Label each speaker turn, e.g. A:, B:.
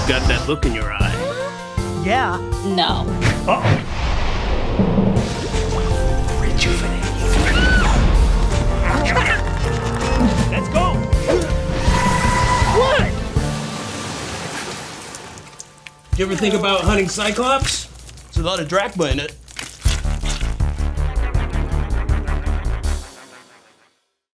A: got that look in your eye.
B: Yeah.
C: No.
D: Uh-oh.
A: Rejuvenate.
D: Let's go.
A: What?
E: You ever think about hunting Cyclops? There's a lot of drachma in it.